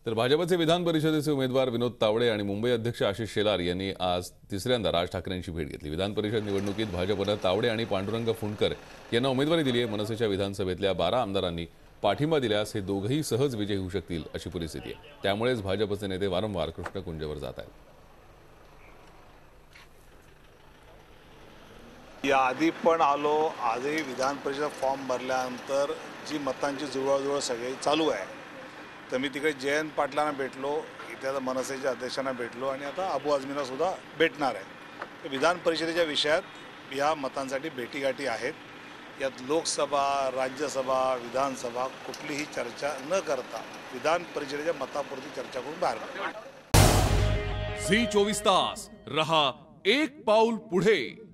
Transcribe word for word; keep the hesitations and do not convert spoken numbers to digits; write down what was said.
तर भाजपचे विधान परिषदेचे उमेदवार विनोद तावडे आणि मुंबई अध्यक्ष आशिष शेलार यांनी आज तिसऱ्यांदा राज ठाकरेंची भेट घेतली। विधान परिषद निवडणुकीत भाजपने तावडे आणि पांडुरंग फुंडकर यांना उमेदवारी दिली आहे। मनसेच्या विधानसभेतल्या बारा आमदारांनी पाठिंबा दिल्यास हे दोघेही सहज विजयी होऊ शकतील अशी परिस्थिती आहे। त्यामुळेच भाजपचे नेते वारंवार कृष्णकुंजवर जात आहेत। याआधी पण आलो, आजही विधान परिषद फॉर्म भरल्यानंतर जी मतांची जुळवाजुळव सगळी चालू आहे। तर मी तिकडे जयंत पाटलांना भेटलो, इथे आता मनसेच्या अध्यक्षांना भेटलो आणि आता अबू आझमींना सुद्धा भेटणार आहे। विधान परिषदेच्या विषयात या मतांसाठी भेटीगाठी आहेत। यात लोकसभा, राज्यसभा, विधानसभा कुठलीही चर्चा न करता विधान परिषदेच्या मतापुरती चर्चा करून बाहेर पडणार। झी चोवीस तास रहा एक पाऊल पुढे।